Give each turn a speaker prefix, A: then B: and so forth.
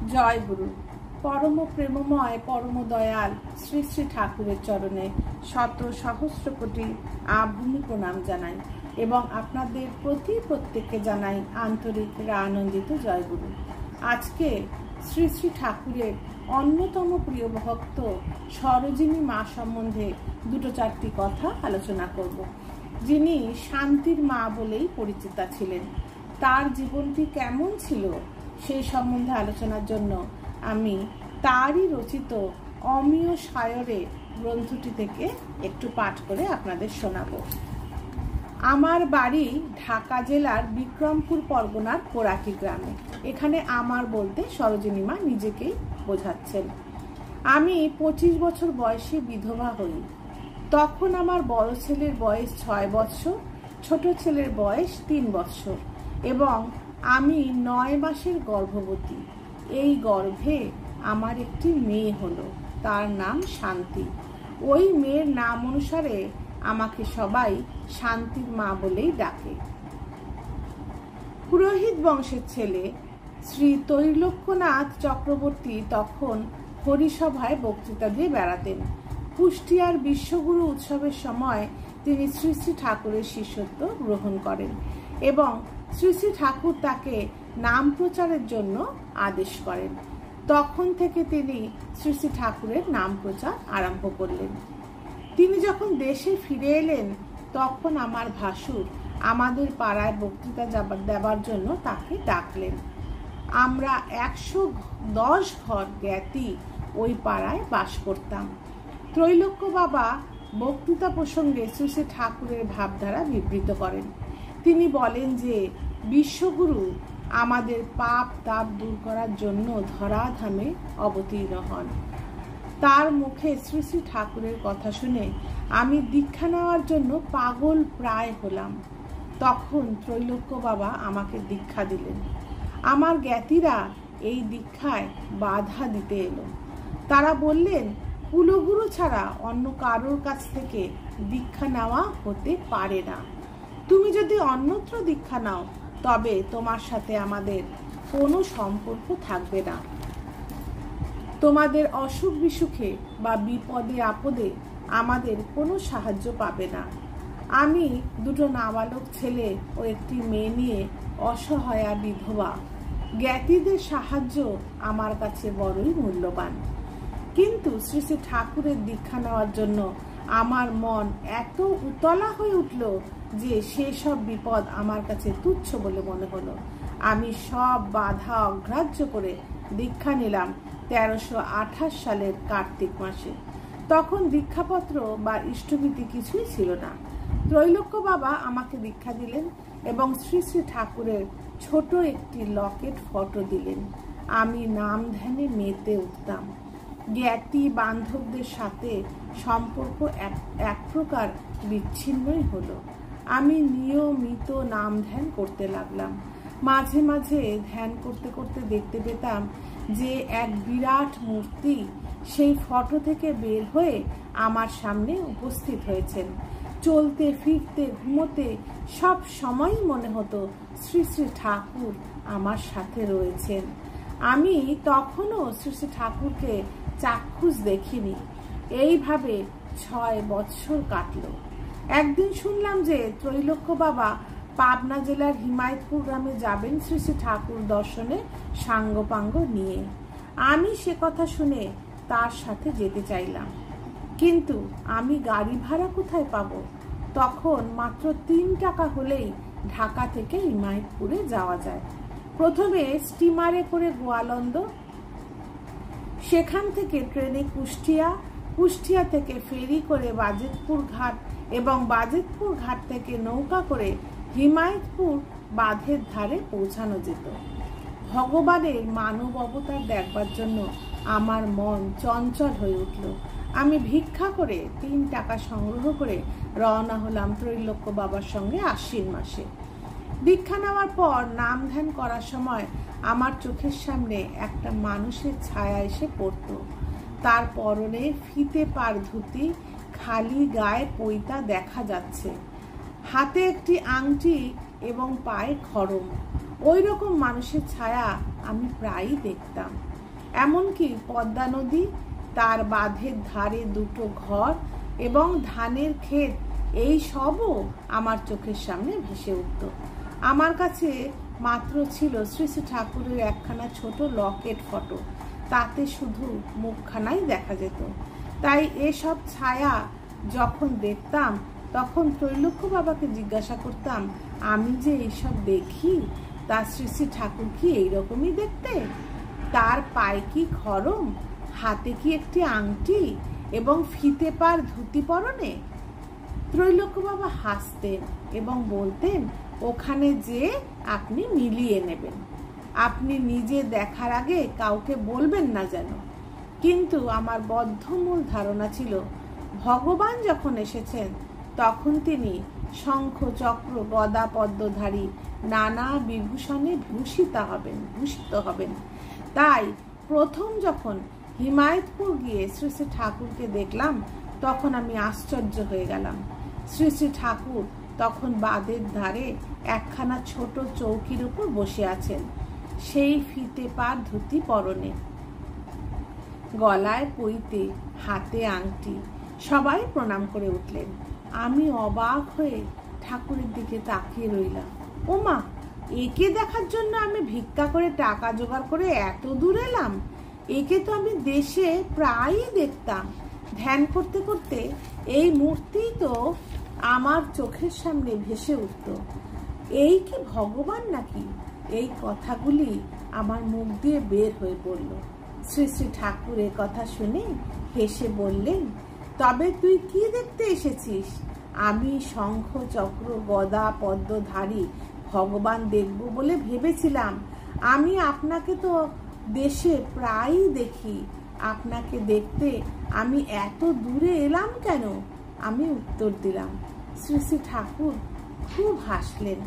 A: জয় গুরু। পরম প্রেমময় পরম দয়াল শ্রী শ্রী ঠাকুরের চরণে শত সহস্র কোটি আভূমি প্রণাম জানাই এবং আপনাদের প্রত্যেককে জানাই আন্তরিক আনন্দিত জয় গুরু। আজকে শ্রী শ্রী ঠাকুরের অন্যতম প্রিয় ভক্ত সরোজিনী মা সম্বন্ধে দুটো চারটি কথা আলোচনা করব। যিনি শান্তির মা বলেই পরিচিতা ছিলেন। তার জীবনটি কেমন ছিল সেই সম্বন্ধে আলোচনার জন্য আমি তারই রচিত অমিয় সায়রে গ্রন্থটি থেকে একটু পাঠ করে আপনাদের শোনাব। আমার বাড়ি ঢাকা জেলার বিক্রমপুর পরগনার কোরাকি গ্রামে। এখানে আমার বলতে সরোজিনী মা নিজেকেই বোঝাচ্ছেন। আমি 25 বছর বয়সে বিধবা হই। তখন আমার বড় ছেলের বয়স 6 বছর, ছোট ছেলের বয়স 3 বছর এবং আমি 9 মাসের গর্ভবতী। এই গর্ভে আমার একটি মেয়ে হলো, তার নাম শান্তি। ওই মেয়ের নাম অনুসারে আমাকে সবাই শান্তির মা বলেই ডাকে। পুরোহিত বংশের ছেলে শ্রী ত্রৈলোক্যনাথ চক্রবর্তী তখন হরিসভায় বক্তৃতা দিয়ে বেড়াতেন। কুষ্টিয়ার বিশ্বগুরু উৎসবের সময় তিনি শ্রী শ্রী ঠাকুরের শিষ্যত্ব গ্রহণ করেন এবং শ্রী শ্রী ঠাকুর তাকে নাম প্রচারের জন্য আদেশ করেন। তখন থেকে তিনি শ্রী শ্রী ঠাকুরের নাম প্রচার আরম্ভ করলেন। তিনি যখন দেশে ফিরে এলেন তখন আমার ভাসুর আমাদের পাড়ায় বক্তৃতা দেবার জন্য তাকে ডাকলেন। আমরা 110 ঘর জ্ঞাতি ওই পাড়ায় বাস করতাম। ত্রৈলোক্য বাবা বক্তৃতা প্রসঙ্গে শ্রী শ্রী ঠাকুরের ভাবধারা বিবৃত করেন। তিনি বলেন যে বিশ্বগুরু আমাদের পাপ তাপ দূর করার জন্য ধরাধামে অবতীর্ণ হন। তার মুখে শ্রী শ্রী ঠাকুরের কথা শুনে আমি দীক্ষা নেওয়ার জন্য পাগল প্রায় হলাম। তখন ত্রৈলোক্য বাবা আমাকে দীক্ষা দিলেন। আমার জ্ঞাতিরা এই দীক্ষায় বাধা দিতে এলো। তারা বললেন, কুলগুরু ছাড়া অন্য কারোর কাছ থেকে দীক্ষা নেওয়া হতে পারে না। তুমি যদি অন্যত্র দীক্ষা নাও তবে তোমার সাথে আমাদের কোনো সম্পর্ক থাকবে না। তোমাদের অসুখ বিসুখে বা বিপদে আপদে আমাদের কোনো সাহায্য পাবে না। আমি দুটো নাবালক ছেলে ও একটি মেয়ে নিয়ে অসহায়া বিধবা। জ্ঞাতিদের সাহায্য আমার কাছে বড়ই মূল্যবান। কিন্তু শ্রী শ্রী ঠাকুরের দীক্ষা নেওয়ার জন্য আমার মন এত উতলা হয়ে উঠল যে সেসব বিপদ আমার কাছে তুচ্ছ বলে মনে হলো। আমি সব বাধা অগ্রাহ্য করে দীক্ষা নিলাম 1328 সালের কার্তিক মাসে। তখন দীক্ষাপত্র বা ইষ্টভীতি কিছুই ছিল না। ত্রৈলোক্য বাবা আমাকে দীক্ষা দিলেন এবং শ্রী শ্রী ঠাকুরের ছোট একটি লকেট ফটো দিলেন। আমি নাম ধ্যানে মেতে উঠতাম। জ্ঞাতি বান্ধবদের সাথে সম্পর্ক এক প্রকার বিচ্ছিন্নই হলো। আমি নিয়মিত নাম ধ্যান করতে লাগলাম। মাঝে মাঝে ধ্যান করতে করতে দেখতে পেতাম যে এক বিরাট মূর্তি সেই ফটো থেকে বের হয়ে আমার সামনে উপস্থিত হয়েছেন। চলতে ফিরতে ঘুমোতে সব সময়ই মনে হতো শ্রী শ্রী ঠাকুর আমার সাথে রয়েছেন। আমি তখনও শ্রী শ্রী ঠাকুরকে চাক্ষুষ দেখিনি। এইভাবে 6 বছর কাটল। একদিন শুনলাম যে ত্রৈলোক্য বাবা পাবনা জেলার হিমায়তপুর গ্রামে যাবেন শ্রী শ্রী ঠাকুর দর্শনে সাঙ্গপাঙ্গ নিয়ে। আমি সে কথা শুনে তার সাথে যেতে চাইলাম, কিন্তু আমি গাড়ি ভাড়া কোথায় পাবো? তখন মাত্র 3 টাকা হলেই ঢাকা থেকে হিমায়তপুরে যাওয়া যায়। প্রথমে স্টিমারে করে গোয়ালন্দ, সেখান থেকে ট্রেনে কুষ্টিয়া, কুষ্টিয়া থেকে ফেরি করে বাজিতপুর ঘাট এবং বাজিতপুর ঘাট থেকে নৌকা করে হিমায়তপুর বাঁধের ধারে পৌঁছানো যেত। ভগবানের মানব অবতার দেখবার জন্য আমার মন চঞ্চল হয়ে উঠল। আমি ভিক্ষা করে 3 টাকা সংগ্রহ করে রওনা হলাম ত্রৈলোক্য বাবার সঙ্গে আশ্বিন মাসে। দীক্ষা নেওয়ার পর নাম ধ্যান করার সময় আমার চোখের সামনে একটা মানুষের ছায়া এসে পড়ত। তার পরনে ফিতে পার ধুতি, খালি গায়ে পৈতা দেখা যাচ্ছে, হাতে একটি আংটি এবং পায়ে খড়ম। ওই রকম মানুষের ছায়া আমি প্রায়ই দেখতাম। এমনকি পদ্মা নদী, তার বাঁধের ধারে দুটো ঘর এবং ধানের ক্ষেত, এই সবও আমার চোখের সামনে ভেসে উঠত। আমার কাছে মাত্র ছিল শ্রী শ্রী ঠাকুরের একখানা ছোট লকেট ফটো, তাতে শুধু মুখখানাই দেখা যেত। তাই এসব ছায়া যখন দেখতাম তখন ত্রৈলোক্য বাবাকে জিজ্ঞাসা করতাম, আমি যে এইসব দেখি তা শ্রী শ্রী ঠাকুর কি এইরকমই দেখতে? তার পায়ে কি খড়ম, হাতে কি একটি আংটি এবং ফিতে পার ধুতি পরনে? ত্রৈলোক্য বাবা হাসতেন এবং বলতেন, ওখানে যে আপনি মিলিয়ে নেবেন, আপনি নিজে দেখার আগে কাউকে বলবেন না যেন। কিন্তু আমার বদ্ধমূল ধারণা ছিল, ভগবান যখন এসেছেন তখন তিনি শঙ্খ চক্র গদা পদ্মধারী নানা বিভূষণে ভূষিত হবেন। তাই প্রথম যখন হিমায়তপুর গিয়ে শ্রী শ্রী ঠাকুরকে দেখলাম তখন আমি আশ্চর্য হয়ে গেলাম। শ্রী শ্রী ঠাকুর তখন বাঁধের ধারে একখানা ছোট চৌকির উপর বসে আছেন, সেই ফিতে পার ধুতি পরনে, গলায় পইতে, হাতে আংটি। সবাই প্রণাম করে উঠলেন। আমি অবাক হয়ে ঠাকুরের দিকে তাকিয়ে রইলাম। ওমা, একে দেখার জন্য আমি ভিক্ষা করে টাকা জোগাড় করে এত দূর এলাম? একে তো আমি দেশে প্রায়ই দেখতাম। ধ্যান করতে করতে এই মূর্তি তো আমার চোখের সামনে ভেসে উঠত। এই কি ভগবান নাকি? এই কথাগুলি আমার মুখ দিয়ে বের হয়ে পড়ল। শ্রী শ্রী ঠাকুর এ কথা শুনে হেসে বললেন, তবে তুই কি দেখতে এসেছিস? আমি শঙ্খ চক্র গদা পদ্মধারী ভগবান দেখব বলে ভেবেছিলাম। আমি আপনাকে তো দেশে প্রায়ই দেখি, আপনাকে দেখতে আমি এত দূরে এলাম কেন? আমি উত্তর দিলাম। শ্রী শ্রী ঠাকুর খুব হাসলেন।